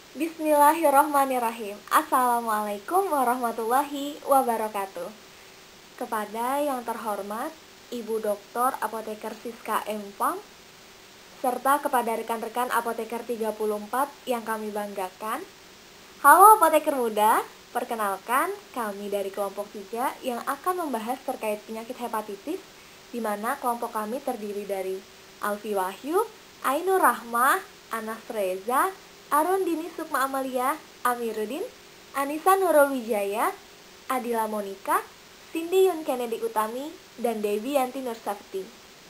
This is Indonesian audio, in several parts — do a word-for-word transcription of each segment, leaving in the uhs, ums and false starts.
Bismillahirrohmanirrohim. Assalamualaikum warahmatullahi wabarakatuh. Kepada yang terhormat Ibu Doktor Apoteker Siska Empang, serta kepada rekan-rekan Apoteker tiga puluh empat yang kami banggakan. Halo Apoteker Muda, perkenalkan kami dari kelompok tiga yang akan membahas terkait penyakit hepatitis, di mana kelompok kami terdiri dari Alfi Wahyu, Ainur Rahmah, Anas Reza, Arondini Sukma Amalia, Amiruddin, Anissa Nurul Wijaya, Adila Monika, Cindy Yun Kennedy Utami, dan Devi Yanti Nursafti.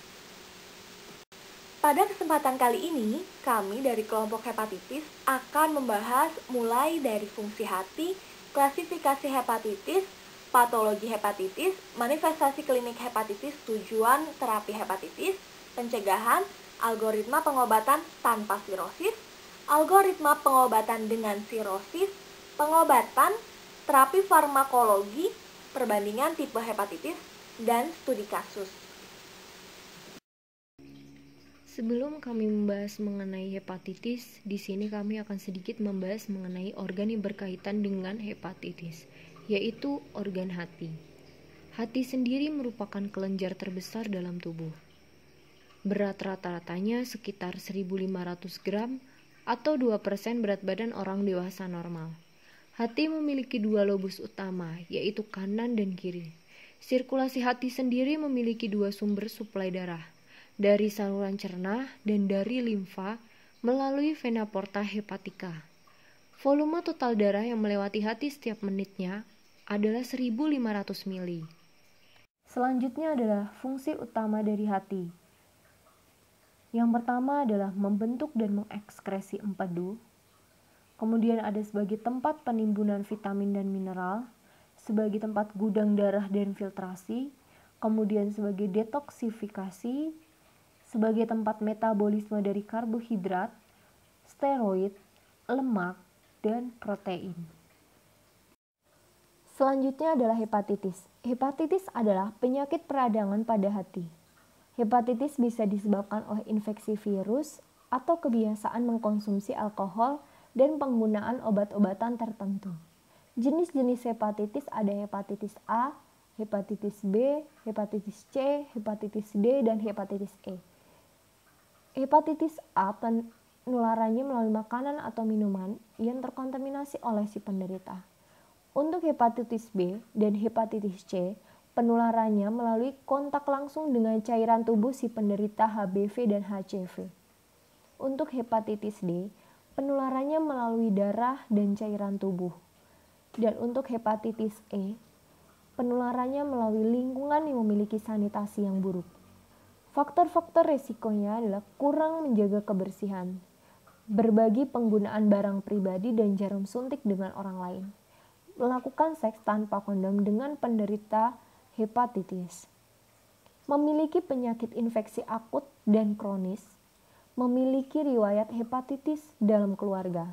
Pada kesempatan kali ini, kami dari kelompok hepatitis akan membahas mulai dari fungsi hati, klasifikasi hepatitis, patologi hepatitis, manifestasi klinik hepatitis, tujuan terapi hepatitis, pencegahan, algoritma pengobatan tanpa sirosis, algoritma pengobatan dengan sirosis, pengobatan, terapi farmakologi, perbandingan tipe hepatitis, dan studi kasus. Sebelum kami membahas mengenai hepatitis, di sini kami akan sedikit membahas mengenai organ yang berkaitan dengan hepatitis, yaitu organ hati. Hati sendiri merupakan kelenjar terbesar dalam tubuh. Berat rata-ratanya sekitar seribu lima ratus gram atau dua persen berat badan orang dewasa normal. Hati memiliki dua lobus utama, yaitu kanan dan kiri. Sirkulasi hati sendiri memiliki dua sumber suplai darah, dari saluran cerna dan dari limfa melalui vena porta hepatica. Volume total darah yang melewati hati setiap menitnya adalah seribu lima ratus mili. Selanjutnya adalah fungsi utama dari hati. Yang pertama adalah membentuk dan mengekskresi empedu. Kemudian ada sebagai tempat penimbunan vitamin dan mineral, sebagai tempat gudang darah dan filtrasi, kemudian sebagai detoksifikasi, sebagai tempat metabolisme dari karbohidrat, steroid, lemak, dan protein. Selanjutnya adalah hepatitis. Hepatitis adalah penyakit peradangan pada hati. Hepatitis bisa disebabkan oleh infeksi virus atau kebiasaan mengkonsumsi alkohol dan penggunaan obat-obatan tertentu. Jenis-jenis hepatitis ada hepatitis A, hepatitis B, hepatitis C, hepatitis D, dan hepatitis E. Hepatitis A penularannya melalui makanan atau minuman yang terkontaminasi oleh si penderita. Untuk hepatitis B dan hepatitis C, penularannya melalui kontak langsung dengan cairan tubuh si penderita H B V dan H C V. Untuk hepatitis D, penularannya melalui darah dan cairan tubuh. Dan untuk hepatitis E, penularannya melalui lingkungan yang memiliki sanitasi yang buruk. Faktor-faktor resikonya adalah kurang menjaga kebersihan, berbagi penggunaan barang pribadi dan jarum suntik dengan orang lain, melakukan seks tanpa kondom dengan penderita hepatitis, memiliki penyakit infeksi akut dan kronis, memiliki riwayat hepatitis dalam keluarga.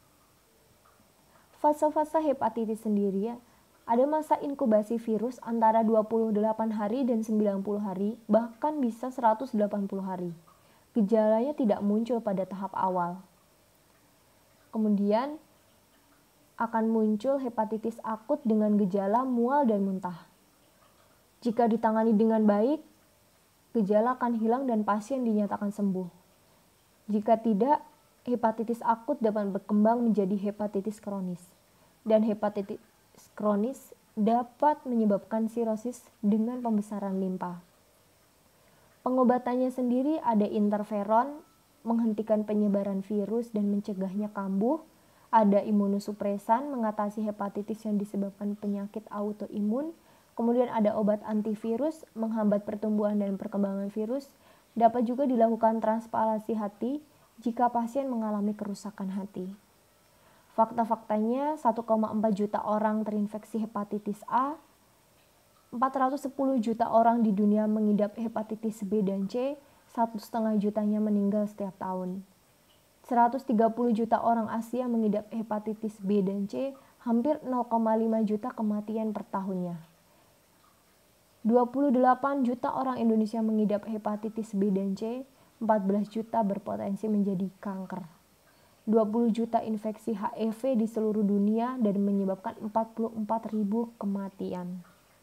Fase-fase hepatitis sendiri ada masa inkubasi virus antara dua puluh delapan hari dan sembilan puluh hari, bahkan bisa seratus delapan puluh hari. Gejalanya tidak muncul pada tahap awal. Kemudian akan muncul hepatitis akut dengan gejala mual dan muntah. Jika ditangani dengan baik, gejala akan hilang dan pasien dinyatakan sembuh. Jika tidak, hepatitis akut dapat berkembang menjadi hepatitis kronis. Dan hepatitis kronis dapat menyebabkan sirosis dengan pembesaran limpa. Pengobatannya sendiri ada interferon, menghentikan penyebaran virus dan mencegahnya kambuh. Ada imunosupresan, mengatasi hepatitis yang disebabkan penyakit autoimun. Kemudian ada obat antivirus, menghambat pertumbuhan dan perkembangan virus. Dapat juga dilakukan transplantasi hati jika pasien mengalami kerusakan hati. Fakta-faktanya, satu koma empat juta orang terinfeksi hepatitis A, empat ratus sepuluh juta orang di dunia mengidap hepatitis B dan C, satu koma lima jutanya meninggal setiap tahun. seratus tiga puluh juta orang Asia mengidap hepatitis B dan C, hampir nol koma lima juta kematian per tahunnya. dua puluh delapan juta orang Indonesia mengidap hepatitis B dan C, empat belas juta berpotensi menjadi kanker. dua puluh juta infeksi H I V di seluruh dunia dan menyebabkan empat puluh empat ribu kematian.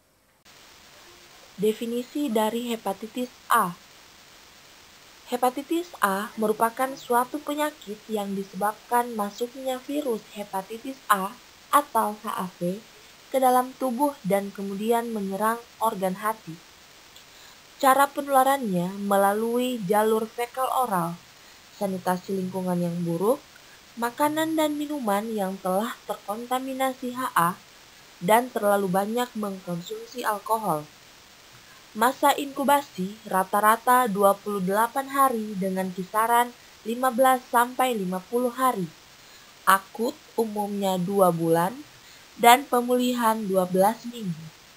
Definisi dari hepatitis A. Hepatitis A merupakan suatu penyakit yang disebabkan masuknya virus hepatitis A atau H I V ke dalam tubuh dan kemudian menyerang organ hati. Cara penularannya melalui jalur fekal oral, sanitasi lingkungan yang buruk, makanan dan minuman yang telah terkontaminasi H A, dan terlalu banyak mengkonsumsi alkohol. Masa inkubasi rata-rata dua puluh delapan hari dengan kisaran lima belas sampai lima puluh hari. Akut umumnya dua bulan dan pemulihan dua belas minggu.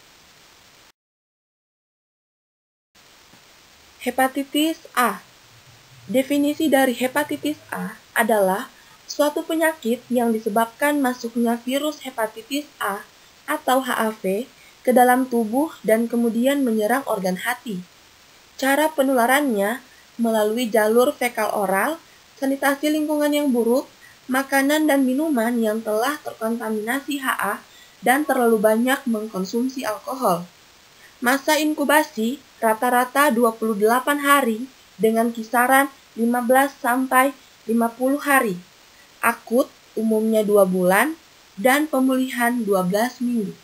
Hepatitis A. Definisi dari hepatitis A adalah suatu penyakit yang disebabkan masuknya virus hepatitis A atau H I V ke dalam tubuh dan kemudian menyerang organ hati. Cara penularannya melalui jalur fekal oral, sanitasi lingkungan yang buruk, makanan dan minuman yang telah terkontaminasi H A, dan terlalu banyak mengkonsumsi alkohol. Masa inkubasi rata-rata dua puluh delapan hari dengan kisaran lima belas sampai lima puluh hari. Akut umumnya dua bulan dan pemulihan dua belas minggu.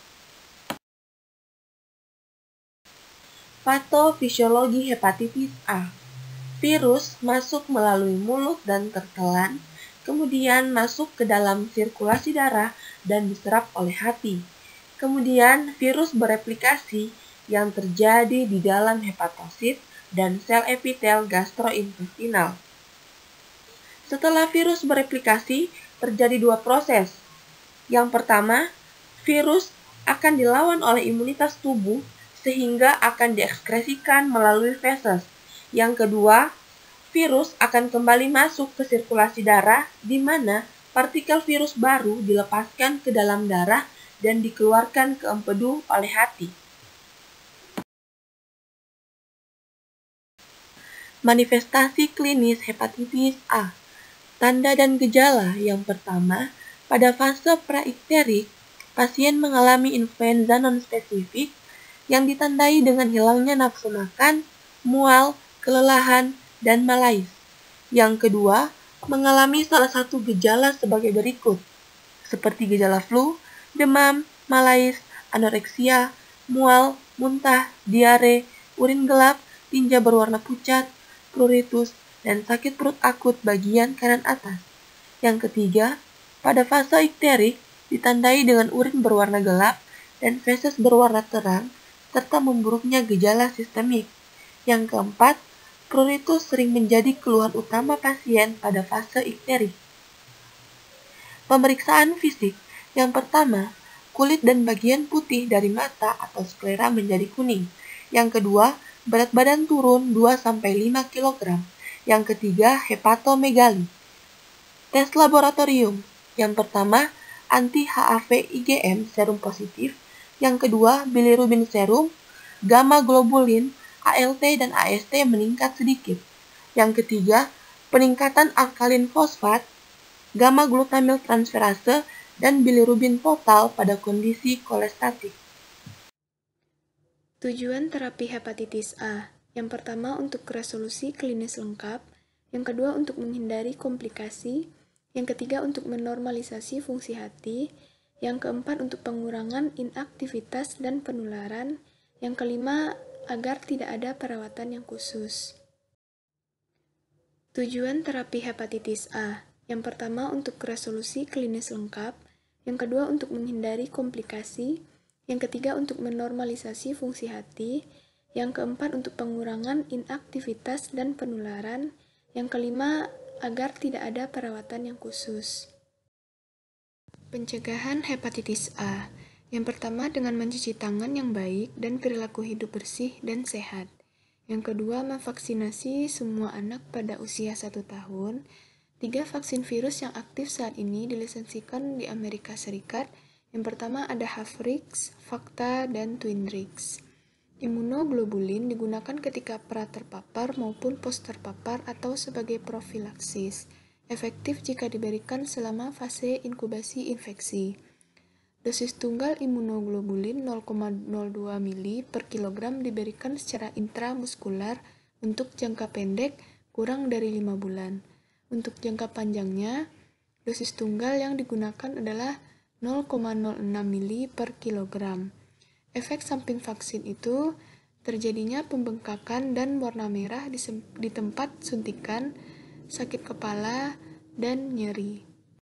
Patofisiologi hepatitis A. Virus masuk melalui mulut dan tertelan, kemudian masuk ke dalam sirkulasi darah dan diserap oleh hati. Kemudian virus bereplikasi yang terjadi di dalam hepatosit dan sel epitel gastrointestinal. Setelah virus bereplikasi, terjadi dua proses. Yang pertama, virus akan dilawan oleh imunitas tubuh sehingga akan diekskresikan melalui feses. Yang kedua, virus akan kembali masuk ke sirkulasi darah di mana partikel virus baru dilepaskan ke dalam darah dan dikeluarkan ke empedu oleh hati. Manifestasi klinis hepatitis A. Tanda dan gejala yang pertama, pada fase praikterik, pasien mengalami influenza non-spesifik yang ditandai dengan hilangnya nafsu makan, mual, kelelahan, dan malaise. Yang kedua, mengalami salah satu gejala sebagai berikut, seperti gejala flu, demam, malaise, anoreksia, mual, muntah, diare, urin gelap, tinja berwarna pucat, pruritus, dan sakit perut akut bagian kanan atas. Yang ketiga, pada fase ikterik ditandai dengan urin berwarna gelap dan feses berwarna terang, serta memburuknya gejala sistemik. Yang keempat, pruritus sering menjadi keluhan utama pasien pada fase ikterik. Pemeriksaan fisik. Yang pertama, kulit dan bagian putih dari mata atau sklera menjadi kuning. Yang kedua, berat badan turun dua sampai lima kilogram. Yang ketiga, hepatomegali. Tes laboratorium. Yang pertama, anti-H I V IgM serum positif. Yang kedua, bilirubin serum, gamma globulin, A L T dan A S T meningkat sedikit. Yang ketiga, peningkatan alkalin fosfat, gamma glutamil transferase, dan bilirubin total pada kondisi kolestatik. Tujuan terapi hepatitis A. Yang pertama untuk resolusi klinis lengkap, yang kedua untuk menghindari komplikasi, yang ketiga untuk menormalisasi fungsi hati, yang keempat untuk pengurangan inaktivitas dan penularan, yang kelima agar tidak ada perawatan yang khusus. Tujuan terapi hepatitis A. Yang pertama untuk resolusi klinis lengkap, yang kedua untuk menghindari komplikasi, yang ketiga untuk menormalisasi fungsi hati, yang keempat untuk pengurangan inaktivitas dan penularan, yang kelima agar tidak ada perawatan yang khusus. Pencegahan hepatitis A. Yang pertama dengan mencuci tangan yang baik dan perilaku hidup bersih dan sehat. Yang kedua, memvaksinasi semua anak pada usia satu tahun. Tiga vaksin virus yang aktif saat ini dilisensikan di Amerika Serikat. Yang pertama ada Havrix, Facta, dan Twinrix. Imunoglobulin digunakan ketika pra terpapar maupun post terpapar atau sebagai profilaksis. efektif jika diberikan selama fase inkubasi infeksi. Dosis tunggal imunoglobulin nol koma nol dua mili per kilogram diberikan secara intramuskular untuk jangka pendek kurang dari lima bulan. Untuk jangka panjangnya, dosis tunggal yang digunakan adalah nol koma nol enam mili per kilogram. Efek samping vaksin itu terjadinya pembengkakan dan warna merah di, di tempat suntikan, sakit kepala, dan nyeri.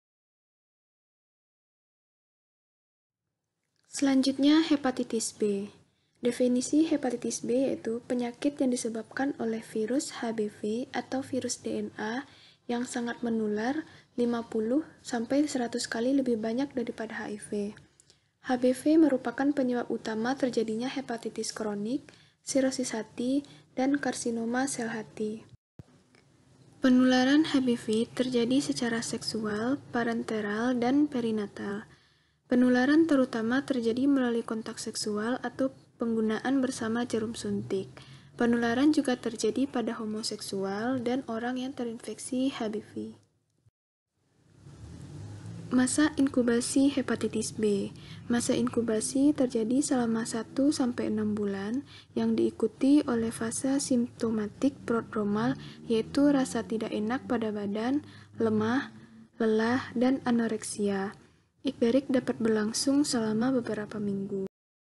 Selanjutnya, hepatitis B. Definisi hepatitis B yaitu penyakit yang disebabkan oleh virus H B V atau virus D N A yang sangat menular lima puluh sampai seratus kali lebih banyak daripada H I V. H B V merupakan penyebab utama terjadinya hepatitis kronik, sirosis hati, dan karsinoma sel hati. Penularan H B V terjadi secara seksual, parenteral, dan perinatal. Penularan terutama terjadi melalui kontak seksual atau penggunaan bersama jarum suntik. Penularan juga terjadi pada homoseksual dan orang yang terinfeksi H B V. Masa inkubasi hepatitis B. Masa inkubasi terjadi selama satu sampai enam bulan yang diikuti oleh fase simptomatik prodromal yaitu rasa tidak enak pada badan, lemah, lelah, dan anoreksia. Ikterik dapat berlangsung selama beberapa minggu.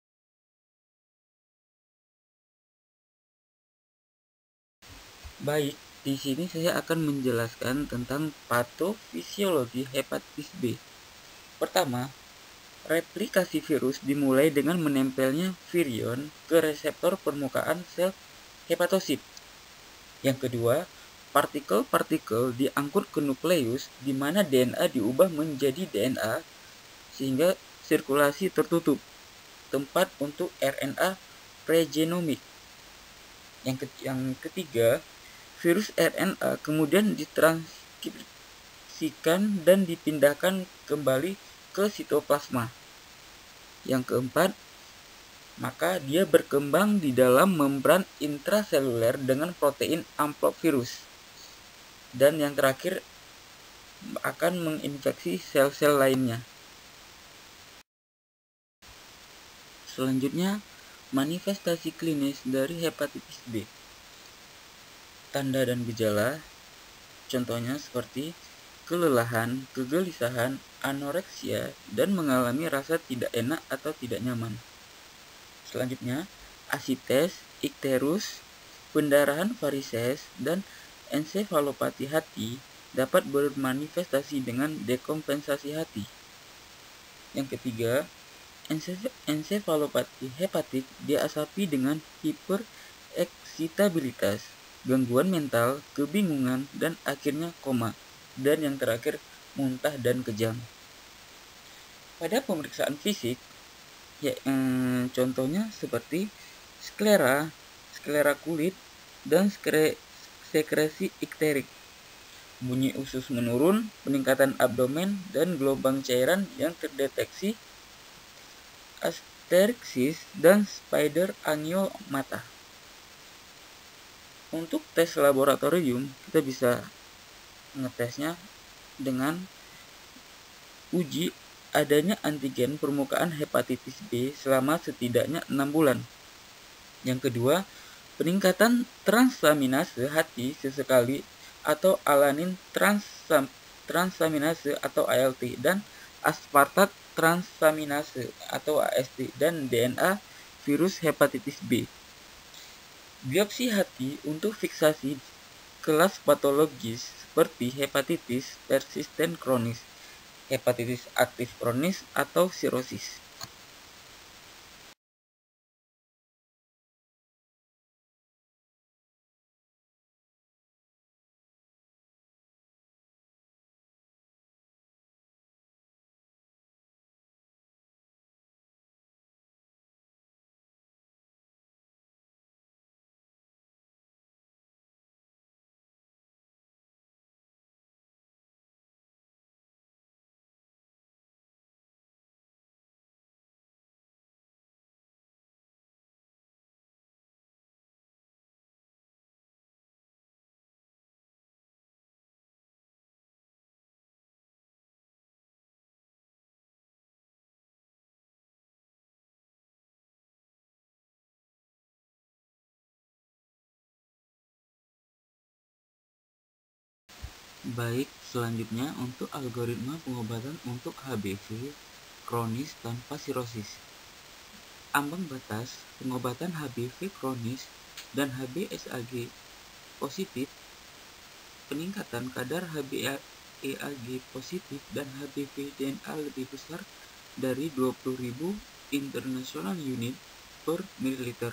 Baik, di sini saya akan menjelaskan tentang patofisiologi hepatitis B. Pertama, replikasi virus dimulai dengan menempelnya virion ke reseptor permukaan sel hepatosit. Yang kedua, partikel-partikel diangkut ke nukleus di mana D N A diubah menjadi D N A sehingga sirkulasi tertutup, tempat untuk R N A pregenomik. Yang ketiga, virus R N A kemudian ditranskripsikan dan dipindahkan kembali ke sitoplasma. Yang keempat, maka dia berkembang di dalam membran intraseluler dengan protein amplop virus. Dan yang terakhir, akan menginfeksi sel-sel lainnya. Selanjutnya, manifestasi klinis dari hepatitis B. Tanda dan gejala, contohnya seperti kelelahan, kegelisahan, anoreksia, dan mengalami rasa tidak enak atau tidak nyaman. Selanjutnya, asites, ikterus, pendarahan varises, dan ensefalopati hati dapat bermanifestasi dengan dekompensasi hati. Yang ketiga, ensefalopati hepatik diasapi dengan hipereksitabilitas, gangguan mental, kebingungan, dan akhirnya koma. Dan yang terakhir, muntah dan kejang. Pada pemeriksaan fisik, ya, eh, contohnya seperti sklera, sklera kulit, dan skre, sekresi ikterik. Bunyi usus menurun, peningkatan abdomen, dan gelombang cairan yang terdeteksi asterixis dan spider angiomata. Untuk tes laboratorium, kita bisa ngetesnya dengan uji adanya antigen permukaan hepatitis B selama setidaknya enam bulan. Yang kedua, peningkatan transaminase hati sesekali atau alanin transam, transaminase atau A L T dan aspartat transaminase atau A S T dan D N A virus hepatitis B. Biopsi hati untuk fiksasi kelas patologis seperti hepatitis persisten kronis, hepatitis aktif kronis, atau sirosis. Baik, selanjutnya untuk algoritma pengobatan untuk H B V kronis tanpa sirosis. Ambang batas pengobatan H B V kronis dan H B S A G positif, peningkatan kadar H B E A G positif dan H B V D N A lebih besar dari dua puluh ribu international unit per mililiter.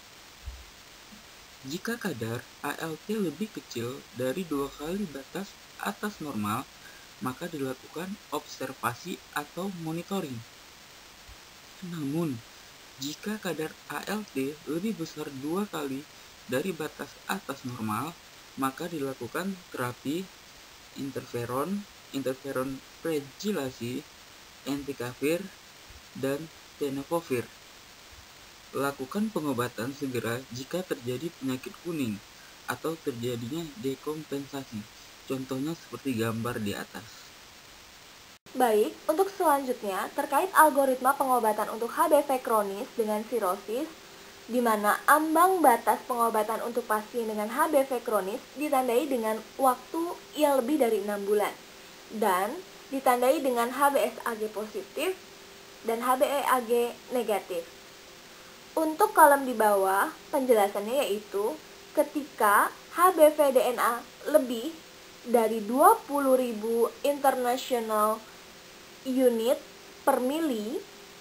Jika kadar A L T lebih kecil dari dua kali batas atas normal, maka dilakukan observasi atau monitoring. Namun, jika kadar A L T lebih besar dua kali dari batas atas normal, maka dilakukan terapi interferon, interferon pregilasi, entecavir, dan tenofovir. Lakukan pengobatan segera jika terjadi penyakit kuning atau terjadinya dekompensasi. Contohnya seperti gambar di atas. Baik, untuk selanjutnya terkait algoritma pengobatan untuk H B V kronis dengan sirosis, di mana ambang batas pengobatan untuk pasien dengan H B V kronis ditandai dengan waktu yang lebih dari enam bulan dan ditandai dengan H B S A G positif dan H B E A G negatif. Untuk kolom di bawah, penjelasannya yaitu ketika H B V D N A lebih dari dua puluh ribu international unit per mili,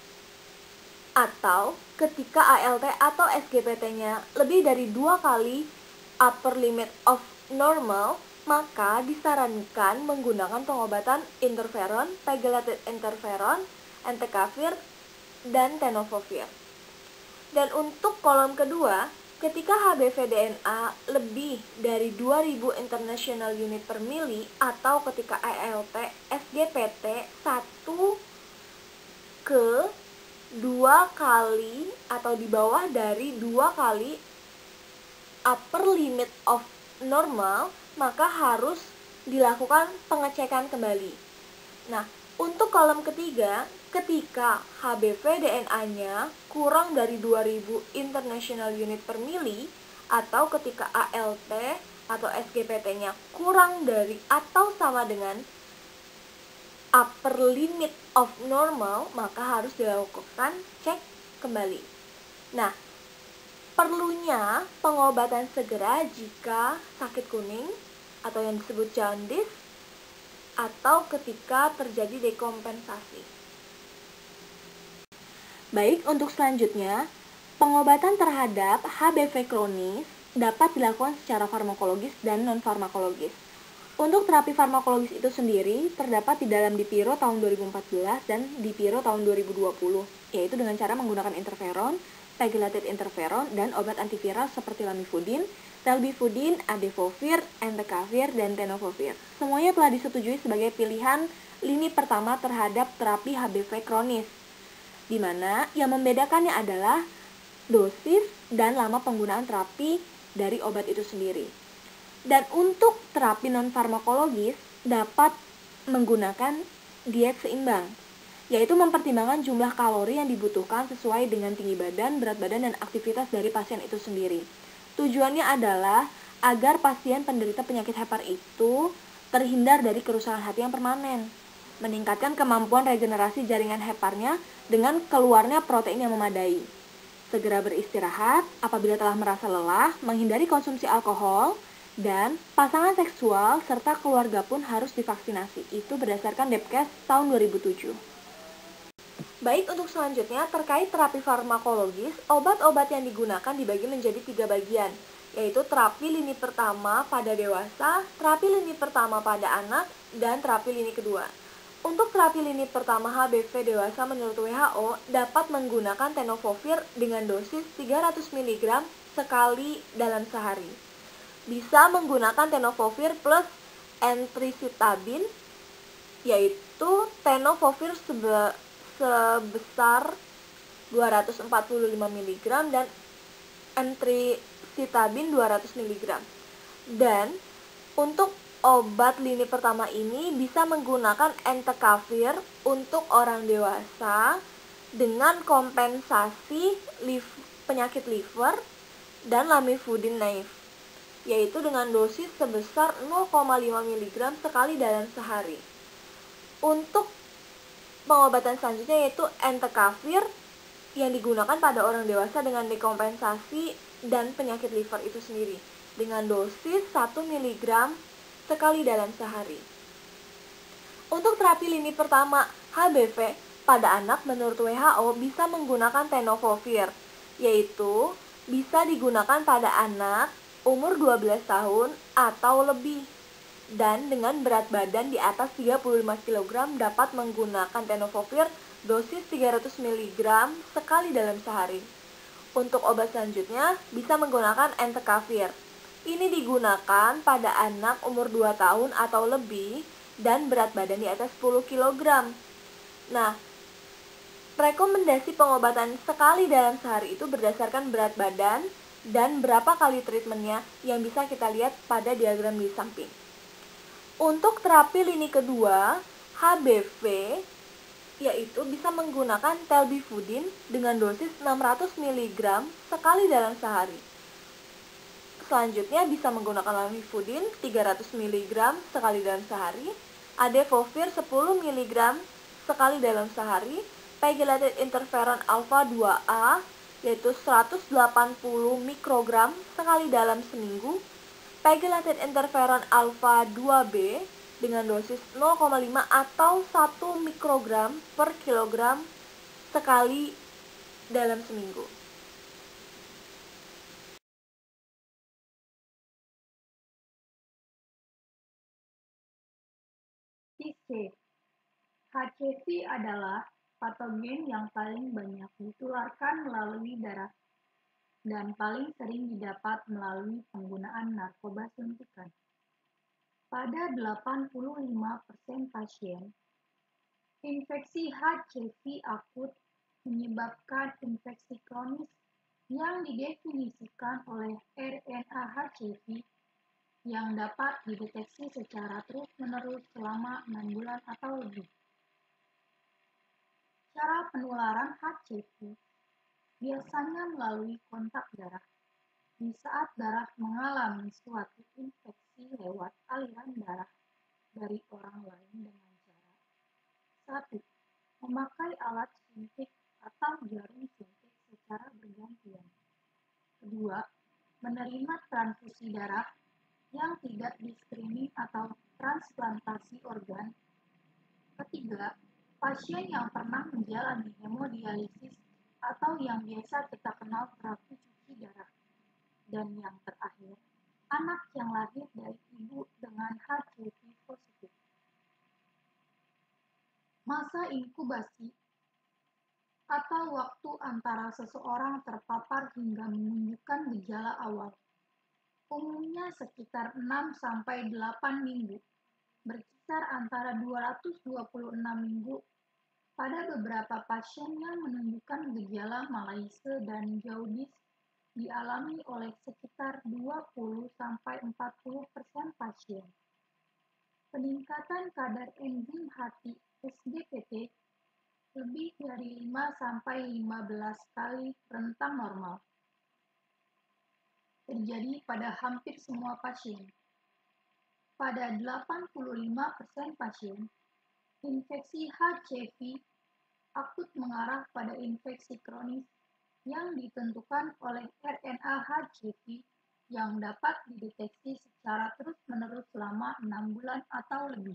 atau ketika A L T atau S G P T-nya lebih dari dua kali upper limit of normal, maka disarankan menggunakan pengobatan interferon, pegylated interferon, entecavir, dan tenofovir. Dan untuk kolom kedua, ketika H B V D N A lebih dari dua ribu international unit per mili, atau ketika A L T S G P T satu ke dua kali atau di bawah dari dua kali upper limit of normal, maka harus dilakukan pengecekan kembali. Nah, untuk kolom ketiga, ketika H B V D N A-nya kurang dari dua ribu international unit per mili, atau ketika A L T atau S G P T-nya kurang dari atau sama dengan upper limit of normal, maka harus dilakukan cek kembali. Nah, perlunya pengobatan segera jika sakit kuning atau yang disebut jaundice, atau ketika terjadi dekompensasi. Baik, untuk selanjutnya, pengobatan terhadap H B V kronis dapat dilakukan secara farmakologis dan non-farmakologis. Untuk terapi farmakologis itu sendiri terdapat di dalam Dipiro tahun dua ribu empat belas dan Dipiro tahun dua ribu dua puluh, yaitu dengan cara menggunakan interferon, pegylated interferon, dan obat antiviral seperti lamivudin, telbifudin, adefovir, entecavir, dan tenofovir. Semuanya telah disetujui sebagai pilihan lini pertama terhadap terapi H B V kronis, di mana yang membedakannya adalah dosis dan lama penggunaan terapi dari obat itu sendiri. Dan untuk terapi non-farmakologis dapat menggunakan diet seimbang, yaitu mempertimbangkan jumlah kalori yang dibutuhkan sesuai dengan tinggi badan, berat badan, dan aktivitas dari pasien itu sendiri. Tujuannya adalah agar pasien penderita penyakit hepar itu terhindar dari kerusakan hati yang permanen, meningkatkan kemampuan regenerasi jaringan heparnya dengan keluarnya protein yang memadai. Segera beristirahat apabila telah merasa lelah, menghindari konsumsi alkohol, dan pasangan seksual serta keluarga pun harus divaksinasi. Itu berdasarkan Depkes tahun dua ribu tujuh. Baik, untuk selanjutnya terkait terapi farmakologis, obat-obat yang digunakan dibagi menjadi tiga bagian, yaitu terapi lini pertama pada dewasa, terapi lini pertama pada anak, dan terapi lini kedua. Untuk terapi lini pertama H B V dewasa menurut W H O dapat menggunakan tenofovir dengan dosis tiga ratus miligram sekali dalam sehari. Bisa menggunakan tenofovir plus entricitabin, yaitu tenofovir sebe sebesar dua ratus empat puluh lima miligram dan entricitabin dua ratus miligram. Dan untuk obat lini pertama ini bisa menggunakan entecavir untuk orang dewasa dengan kompensasi liv penyakit liver dan lamivudin naif. yaitu dengan dosis sebesar nol koma lima miligram sekali dalam sehari. Untuk pengobatan selanjutnya yaitu entecavir yang digunakan pada orang dewasa dengan dekompensasi dan penyakit liver itu sendiri dengan dosis satu miligram sekali dalam sehari. Untuk terapi lini pertama H B V pada anak menurut W H O bisa menggunakan tenofovir, yaitu bisa digunakan pada anak umur dua belas tahun atau lebih dan dengan berat badan di atas tiga puluh lima kilogram dapat menggunakan tenofovir dosis tiga ratus miligram sekali dalam sehari. Untuk obat selanjutnya bisa menggunakan entecavir. Ini digunakan pada anak umur dua tahun atau lebih dan berat badan di atas sepuluh kilogram. Nah, rekomendasi pengobatan sekali dalam sehari itu berdasarkan berat badan dan berapa kali treatmentnya yang bisa kita lihat pada diagram di samping. Untuk terapi lini kedua, H B V, yaitu bisa menggunakan telbifudin dengan dosis enam ratus miligram sekali dalam sehari. Selanjutnya bisa menggunakan lamivudin tiga ratus miligram sekali dalam sehari, adefovir sepuluh miligram sekali dalam sehari, pegylated interferon alfa dua A yaitu seratus delapan puluh mikrogram sekali dalam seminggu, pegylated interferon alfa dua B dengan dosis nol koma lima atau satu mikrogram per kilogram sekali dalam seminggu. T C. H C V adalah patogen yang paling banyak ditularkan melalui darah dan paling sering didapat melalui penggunaan narkoba suntikan. Pada delapan puluh lima persen pasien, infeksi H C V akut menyebabkan infeksi kronis yang didefinisikan oleh R N A H C V yang dapat dideteksi secara terus-menerus selama enam bulan atau lebih. Cara penularan H C V biasanya melalui kontak darah. Di saat darah mengalami suatu infeksi lewat aliran darah dari orang lain dengan cara satu. Memakai alat suntik atau jarum suntik secara bergantian. Kedua, menerima transfusi darah yang tidak di-screening atau transplantasi organ. Ketiga, pasien yang pernah menjalani hemodialisis atau yang biasa kita kenal terapi cuci darah. Dan yang terakhir, anak yang lahir dari ibu dengan H C V positif. Masa inkubasi atau waktu antara seseorang terpapar hingga menunjukkan gejala awal umumnya sekitar enam sampai delapan minggu, berkisar antara dua ratus dua puluh enam minggu pada beberapa pasien yang menunjukkan gejala malaise dan jaundice dialami oleh sekitar dua puluh sampai empat puluh persen pasien. Peningkatan kadar enzim hati S G P T lebih dari lima sampai lima belas kali rentang normal. Terjadi pada hampir semua pasien. Pada delapan puluh lima persen pasien, infeksi H C V akut mengarah pada infeksi kronis yang ditentukan oleh R N A H C V yang dapat dideteksi secara terus-menerus selama enam bulan atau lebih.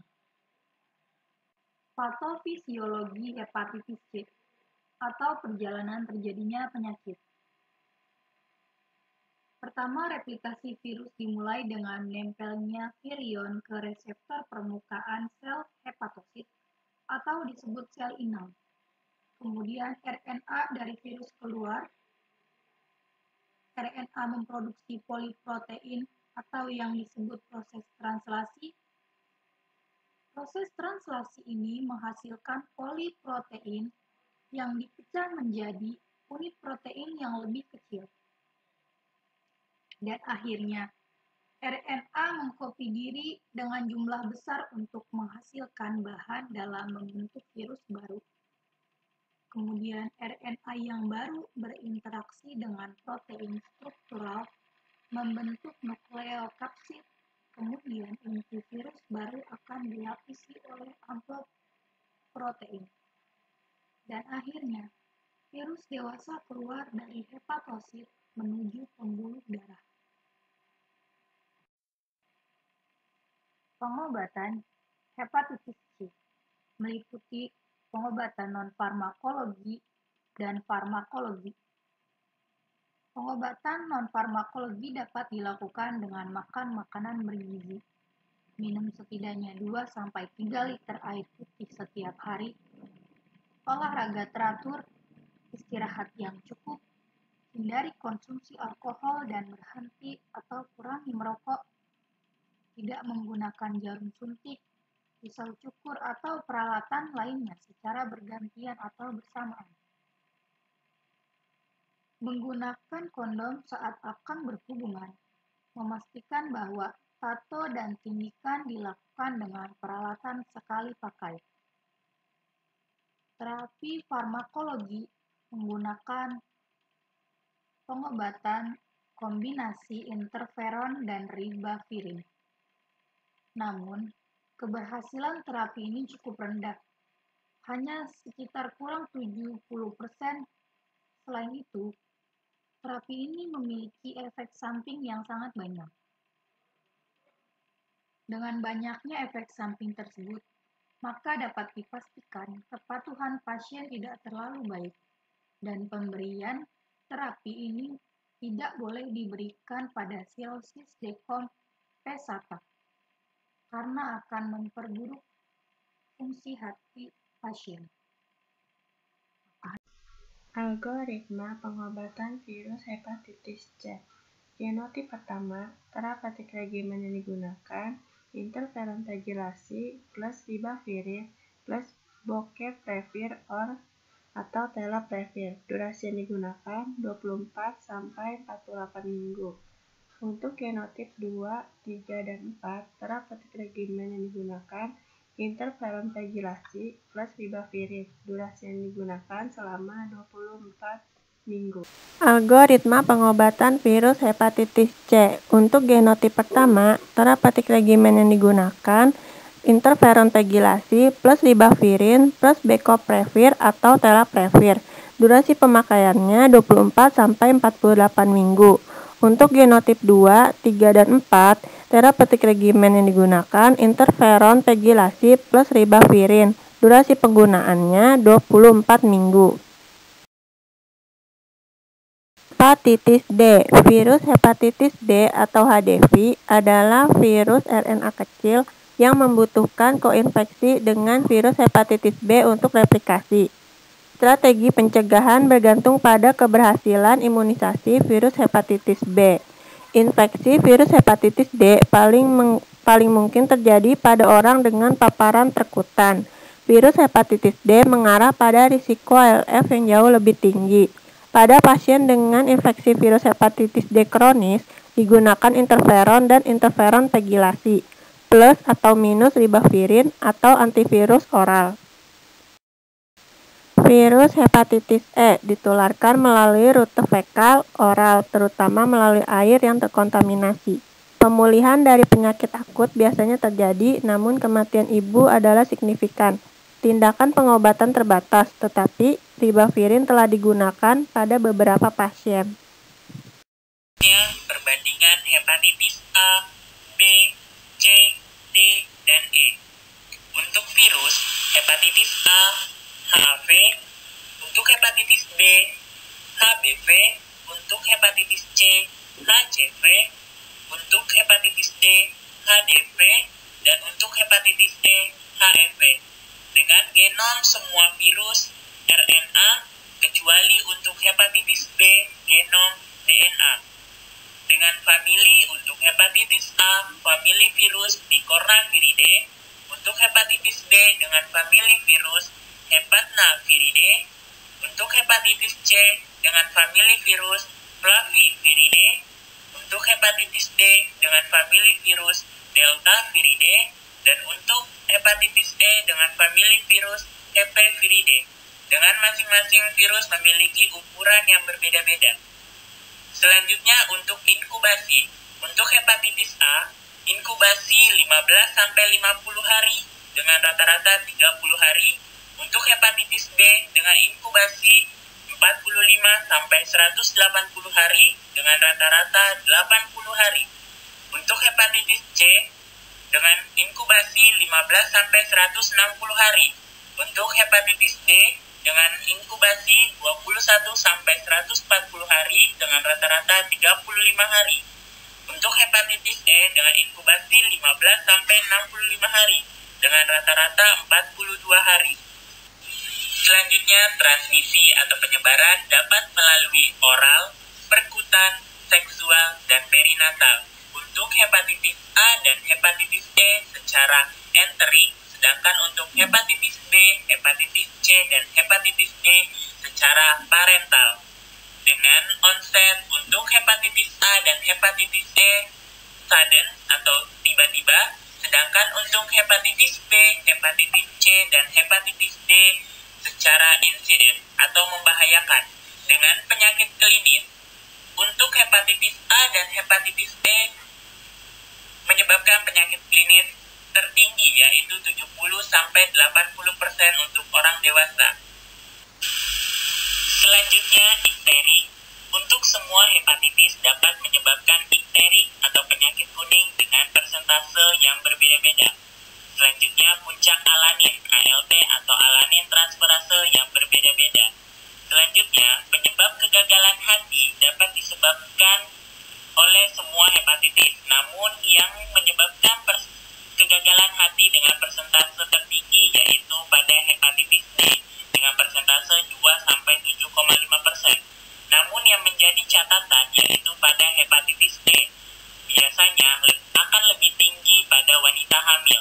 Patofisiologi hepatitis C atau perjalanan terjadinya penyakit. Pertama, replikasi virus dimulai dengan nempelnya virion ke reseptor permukaan sel hepatosit atau disebut sel inang. Kemudian R N A dari virus keluar. R N A memproduksi poliprotein atau yang disebut proses translasi. Proses translasi ini menghasilkan poliprotein yang dipecah menjadi unit protein yang lebih kecil. Dan akhirnya, R N A mengkopi diri dengan jumlah besar untuk menghasilkan bahan dalam membentuk virus baru. Kemudian R N A yang baru berinteraksi dengan protein struktural membentuk nukleokapsid, kemudian inti virus baru akan dilapisi oleh amplop protein. Dan akhirnya, virus dewasa keluar dari hepatosit menuju pembuluh darah. Pengobatan hepatitis C meliputi pengobatan non-farmakologi dan farmakologi. Pengobatan non-farmakologi dapat dilakukan dengan makan makanan bergizi, minum setidaknya dua sampai tiga liter air putih setiap hari, olahraga teratur, istirahat yang cukup, hindari konsumsi alkohol dan berhenti atau kurangi merokok, tidak menggunakan jarum suntik, pisau cukur atau peralatan lainnya secara bergantian atau bersamaan. Menggunakan kondom saat akan berhubungan, memastikan bahwa tato dan tindikan dilakukan dengan peralatan sekali pakai. Terapi farmakologi menggunakan pengobatan kombinasi interferon dan ribavirin. Namun, keberhasilan terapi ini cukup rendah, hanya sekitar kurang tujuh puluh persen. Selain itu, terapi ini memiliki efek samping yang sangat banyak. Dengan banyaknya efek samping tersebut, maka dapat dipastikan kepatuhan pasien tidak terlalu baik, dan pemberian terapi ini tidak boleh diberikan pada sirosis dekompensata, karena akan memperburuk fungsi hati pasien. Algoritma pengobatan virus hepatitis C. Genotip pertama, terapeutik regimen yang digunakan, interferon pegilasi plus ribavirin plus boceprevir or atau telaprevir. Durasi yang digunakan dua puluh empat sampai empat puluh delapan minggu. Untuk genotip dua, tiga, dan empat, terapeutik regimen yang digunakan, interferon pegilasi plus ribavirin. Durasi yang digunakan selama dua puluh empat minggu. Algoritma pengobatan virus hepatitis C. Untuk genotip pertama, terapeutik regimen yang digunakan, interferon pegilasi plus ribavirin plus boceprevir atau telaprevir. Durasi pemakaiannya dua puluh empat sampai empat puluh delapan minggu. Untuk genotip dua, tiga, dan empat, terapeutik regimen yang digunakan, interferon pegilasi plus ribavirin. Durasi penggunaannya dua puluh empat minggu. Hepatitis D. Virus hepatitis D atau H D V adalah virus R N A kecil yang membutuhkan koinfeksi dengan virus hepatitis B untuk replikasi. Strategi pencegahan bergantung pada keberhasilan imunisasi virus hepatitis B. Infeksi virus hepatitis D paling meng, paling mungkin terjadi pada orang dengan paparan perkutan. Virus hepatitis D mengarah pada risiko A L F yang jauh lebih tinggi. Pada pasien dengan infeksi virus hepatitis D kronis, digunakan interferon dan interferon pegilasi, plus atau minus ribavirin atau antivirus oral. Virus hepatitis E ditularkan melalui rute fekal oral, terutama melalui air yang terkontaminasi. Pemulihan dari penyakit akut biasanya terjadi, namun kematian ibu adalah signifikan. Tindakan pengobatan terbatas, tetapi ribavirin telah digunakan pada beberapa pasien. Perbandingan hepatitis A, B, C, D, dan E. Untuk virus hepatitis A, H A V, untuk hepatitis B, H B V, untuk hepatitis C, H C V, untuk hepatitis D, H D V, dan untuk hepatitis E, H E V. Dengan genom semua virus R N A, kecuali untuk hepatitis B, genom D N A. Dengan famili untuk hepatitis A, famili virus Picornaviridae, untuk hepatitis B dengan famili virus Hepatnaviridae, untuk hepatitis C dengan famili virus Flaviviridae, untuk hepatitis D dengan famili virus Deltaviridae, dan untuk hepatitis E dengan famili virus Hepaviridae. Dengan masing-masing virus memiliki ukuran yang berbeda-beda. Selanjutnya untuk inkubasi. Untuk hepatitis A, inkubasi lima belas sampai lima puluh hari dengan rata-rata tiga puluh hari. Untuk hepatitis B dengan inkubasi empat puluh lima sampai seratus delapan puluh hari dengan rata-rata delapan puluh hari. Untuk hepatitis C dengan inkubasi lima belas sampai seratus enam puluh hari. Untuk hepatitis D dengan inkubasi dua puluh satu sampai seratus empat puluh hari dengan rata-rata tiga puluh lima hari. Untuk hepatitis E dengan inkubasi lima belas sampai enam puluh lima hari dengan rata-rata empat puluh dua hari. Selanjutnya, transmisi atau penyebaran dapat melalui oral, perkutan, seksual, dan perinatal. Untuk hepatitis A dan hepatitis E secara enterik, sedangkan untuk hepatitis B, hepatitis C, dan hepatitis D secara parental. Dengan onset untuk hepatitis A dan hepatitis E sudden atau tiba-tiba, sedangkan untuk hepatitis B, hepatitis C, dan hepatitis D secara insiden atau membahayakan. Dengan penyakit klinis, untuk hepatitis A dan hepatitis E menyebabkan penyakit klinis tertinggi yaitu tujuh puluh sampai delapan puluh persen untuk orang dewasa. Selanjutnya, difteri. Untuk semua hepatitis dapat menyebabkan difteri atau penyakit kuning dengan persentase yang berbeda-beda. Selanjutnya, puncak alanin, A L T atau alanin transferase yang berbeda-beda. Selanjutnya, penyebab kegagalan hati dapat disebabkan oleh semua hepatitis, namun yang menyebabkan pers- kegagalan hati dengan persentase tertinggi yaitu pada hepatitis D dengan persentase dua sampai tujuh koma lima persen. Namun yang menjadi catatan yaitu pada hepatitis D biasanya akan lebih tinggi pada wanita hamil.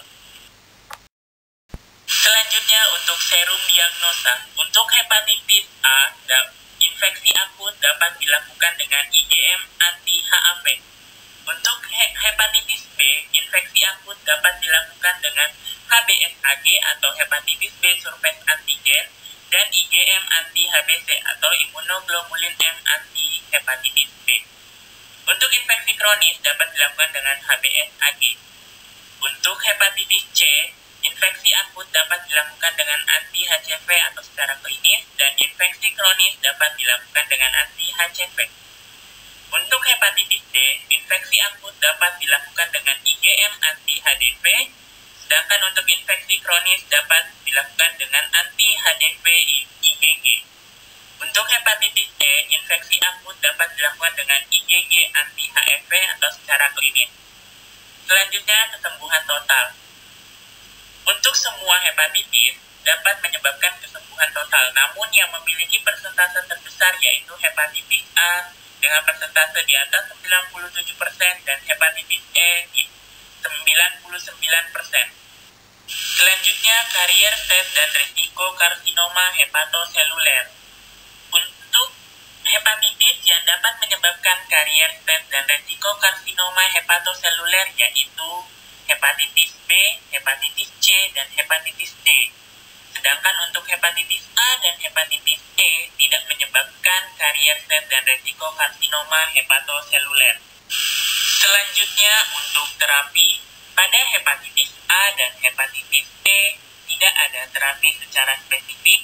Selanjutnya untuk serum diagnosa. Untuk hepatitis A, infeksi akut dapat dilakukan dengan I G M anti-H A V. Untuk he- hepatitis B, infeksi akut dapat dilakukan dengan H B S A G atau hepatitis B surface antigen dan I G M anti-H B C atau imunoglobulin M anti-hepatitis B. Untuk infeksi kronis dapat dilakukan dengan H B S A G. Untuk hepatitis C, infeksi akut dapat dilakukan dengan anti-H C V atau secara klinis dan infeksi kronis dapat dilakukan dengan anti-H C V. Untuk hepatitis D, infeksi akut dapat dilakukan dengan I G M anti-H D V, sedangkan untuk infeksi kronis dapat dilakukan dengan anti-H D V I G G. Untuk hepatitis E, infeksi akut dapat dilakukan dengan I G G anti-H F V atau secara klinis. Selanjutnya, kesembuhan total. Untuk semua hepatitis dapat menyebabkan kesembuhan total, namun yang memiliki persentase terbesar yaitu hepatitis A dengan persentase di atas sembilan puluh tujuh persen dan hepatitis E di sembilan puluh sembilan persen. Selanjutnya, carrier stage dan resiko karsinoma hepatoseluler. Untuk hepatitis yang dapat menyebabkan carrier stage dan resiko karsinoma hepatoseluler yaitu hepatitis B, hepatitis C, dan hepatitis D. Sedangkan untuk hepatitis A dan hepatitis E tidak menyebabkan carrier stage dan resiko karsinoma hepatoseluler. Selanjutnya untuk terapi, pada hepatitis A dan hepatitis E tidak ada terapi secara spesifik.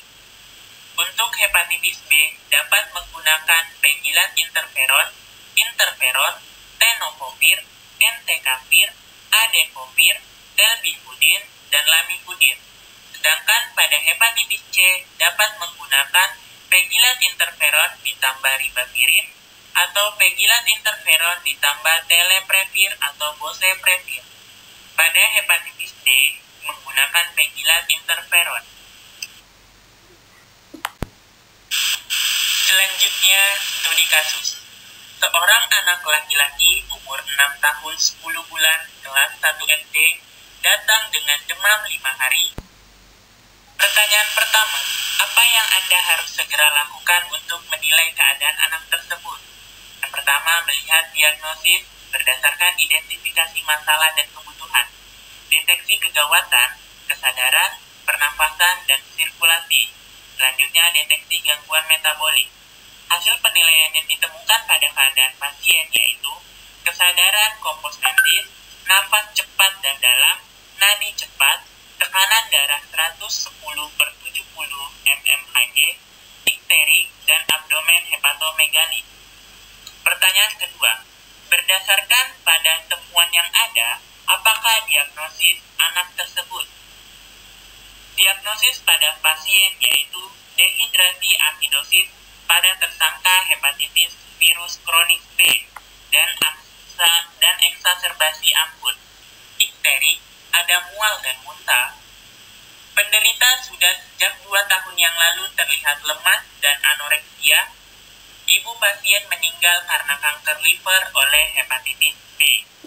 Untuk hepatitis B dapat menggunakan penggilat interferon, interferon, tenofovir, entecavir, adefovir, telbifudin, dan lamivudin. Sedangkan pada hepatitis C dapat menggunakan penggilat interferon ditambah ribavirin atau penggilat interferon ditambah teleprevir atau boceprevir. Pada hepatitis D menggunakan penggilat interferon. Selanjutnya, studi kasus. Seorang anak laki-laki umur enam tahun sepuluh bulan kelas satu S D datang dengan demam lima hari. Pertanyaan pertama, apa yang Anda harus segera lakukan untuk menilai keadaan anak tersebut? Yang pertama, melihat diagnosis berdasarkan identifikasi masalah dan kebutuhan, deteksi kegawatan, kesadaran, pernafasan, dan sirkulasi. Selanjutnya, deteksi gangguan metabolik. Hasil penilaian yang ditemukan pada keadaan pasien yaitu kesadaran kompostensis, napas cepat dan dalam, nadi cepat, tekanan darah seratus sepuluh per tujuh puluh mmHg, difterik, dan abdomen hepatomegali. Pertanyaan kedua, berdasarkan pada temuan yang ada, apakah diagnosis anak tersebut? Diagnosis pada pasien yaitu dehidrasi acidosis pada tersangka hepatitis virus kronis B dan aksa dan eksaserbasi akut. Difterik, ada mual dan muntah. Penderita sudah sejak dua tahun yang lalu terlihat lemas dan anoreksia. Ibu pasien meninggal karena kanker liver oleh hepatitis B.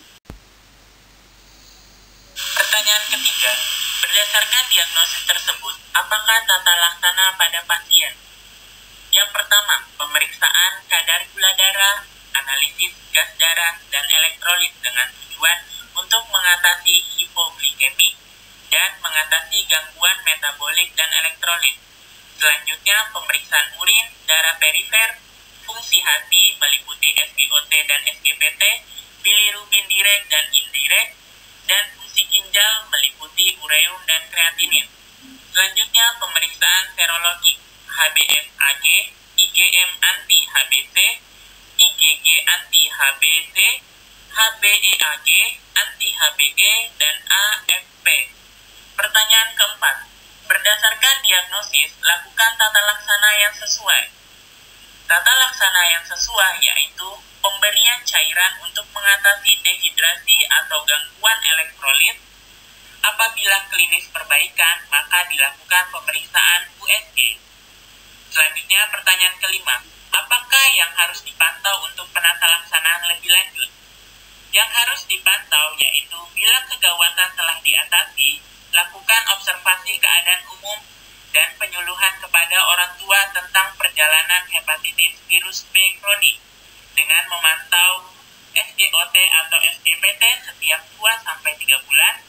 Pertanyaan ketiga, berdasarkan diagnosis tersebut, apakah tata laksana pada pasien? Yang pertama, pemeriksaan kadar gula darah, analisis gas darah, dan elektrolit dengan tujuan untuk mengatasi hipoglikemik dan mengatasi gangguan metabolik dan elektrolit. Selanjutnya, pemeriksaan urin, darah perifer, fungsi hati meliputi S G O T dan S G P T, bilirubin direct dan indirect, dan fungsi ginjal meliputi ureum dan kreatinin. Selanjutnya, pemeriksaan serologi H B S A G, I G M anti-H B C, I G G anti-H B C, H B E A G, anti-H B E, dan A F P. Pertanyaan keempat, berdasarkan diagnosis, lakukan tata laksana yang sesuai. Tata laksana yang sesuai yaitu pemberian cairan untuk mengatasi dehidrasi atau gangguan elektrolit. Apabila klinis perbaikan, maka dilakukan pemeriksaan U S G. Selanjutnya, pertanyaan kelima, apakah yang harus dipantau untuk penata laksanaan lebih lanjut? Yang harus dipantau yaitu bila kegawatan telah diatasi, lakukan observasi keadaan umum dan penyuluhan kepada orang tua tentang perjalanan hepatitis virus B kronik dengan memantau S G O T atau S G P T setiap dua sampai tiga bulan.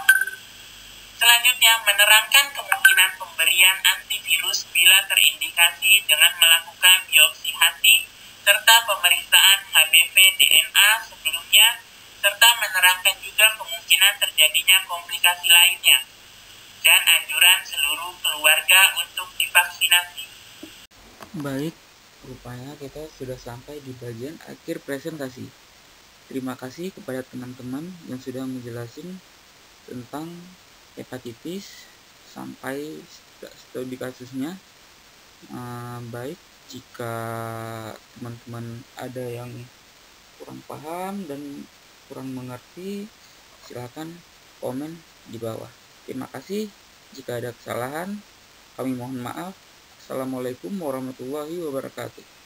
Selanjutnya, menerangkan kemungkinan pemberian antivirus bila terindikasi dengan melakukan biopsi hati serta pemeriksaan H B V D N A sebelumnya, serta menerangkan juga kemungkinan terjadinya komplikasi lainnya, dan anjuran seluruh keluarga untuk divaksinasi. Baik, rupanya kita sudah sampai di bagian akhir presentasi. Terima kasih kepada teman-teman yang sudah menjelaskan tentang hepatitis sampai studi kasusnya. Uh, baik, jika teman-teman ada yang kurang paham dan kurang mengerti, silakan komen di bawah. Terima kasih. Jika ada kesalahan, kami mohon maaf. Assalamualaikum warahmatullahi wabarakatuh.